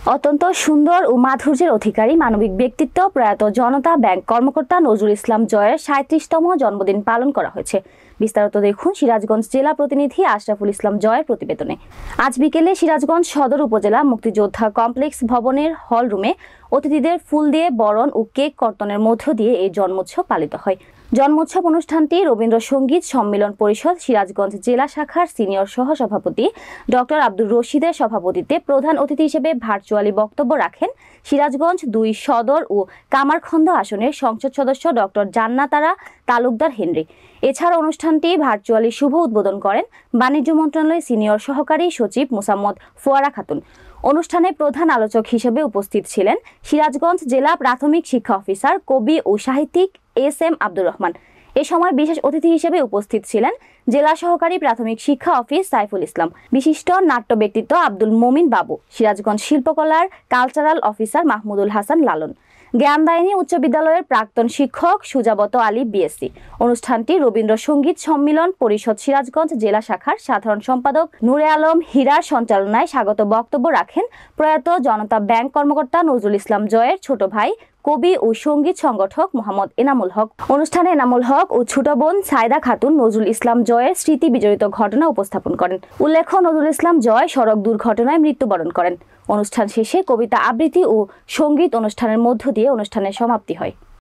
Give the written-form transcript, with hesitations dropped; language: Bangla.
অত্যন্ত সুন্দর ও মাধুর্যের অধিকারী মানবিক ব্যক্তিত্ব প্রয়াত জনতা ব্যাংক কর্মকর্তা নজরুল ইসলাম জয়ের ৩৭তম জন্মদিন পালন করা হয়েছে। বিস্তারিত দেখুন সিরাজগঞ্জ জেলা প্রতিনিধি আশরাফুল ইসলাম জয়ের প্রতিবেদনে। আজ বিকেলে সিরাজগঞ্জ সদর উপজেলা মুক্তিযোদ্ধা কমপ্লেক্স ভবনের হল রুমে অতিথিদের ফুল দিয়ে বরণ ও কেক কর্তনের মধ্য দিয়ে এই জন্মোৎসব পালিত হয়। জন্মোৎসব অনুষ্ঠানটি রবীন্দ্রসঙ্গীত সম্মেলন পরিষদ সিরাজগঞ্জ জেলা শাখার সিনিয়র সহসভাপতি ডক্টর আব্দুর রশিদের সভাপতিত্বে প্রধান অতিথি হিসেবে ভার্চুয়ালি বক্তব্য রাখেন সিরাজগঞ্জ ২ সদর ও কামারখন্দ আসনের সংসদ সদস্য ডক্টর জান্নাতারা তালুকদার হেনরি। এছাড়া অনুষ্ঠানটি ভার্চুয়ালি শুভ উদ্বোধন করেন বাণিজ্য মন্ত্রণালয়ের সিনিয়র সহকারী সচিব মোসাম্মদ ফোয়ারা খাতুন। অনুষ্ঠানে প্রধান আলোচক হিসেবে উপস্থিত ছিলেন সিরাজগঞ্জ জেলা প্রাথমিক শিক্ষা অফিসার, কবি ও সাহিত্যিক এস.এম. আব্দুর রহমান। এ সময় বিশেষ অতিথি হিসেবে উপস্থিত ছিলেন জেলা সহকারী প্রাথমিক শিক্ষা অফিস সাইফুল ইসলাম, বিশিষ্ট নাট্য ব্যক্তিত্ব আব্দুল মমিন বাবু, সিরাজগঞ্জ শিল্পকলার কালচারাল অফিসার মাহমুদুল হাসান লালন, জ্ঞানদায়িনী উচ্চ বিদ্যালয়ের প্রাক্তন শিক্ষক সুজাবত আলী বিএসসি। অনুষ্ঠানটি রবীন্দ্রসঙ্গীত সম্মেলন পরিষদ সিরাজগঞ্জ জেলা শাখার সাধারণ সম্পাদক নূরে আলম হীরার সঞ্চালনায় স্বাগত বক্তব্য রাখেন প্রয়াত জনতা ব্যাংক কর্মকর্তা নজরুল ইসলাম জয়ের ছোট ভাই, কবি ও সঙ্গীত সংগঠক মোহাম্মদ এনামুল হক। অনুষ্ঠানে এনামুল হক ও ছোট বোন সাইদা খাতুন নজরুল ইসলাম জয়ের স্মৃতি বিজড়িত ঘটনা উপস্থাপন করেন। উল্লেখ্য, নজরুল ইসলাম জয় সড়ক দুর্ঘটনায় মৃত্যুবরণ করেন। অনুষ্ঠান শেষে কবিতা আবৃত্তি ও সঙ্গীত অনুষ্ঠানের মধ্য দিয়ে অনুষ্ঠানের সমাপ্তি হয়।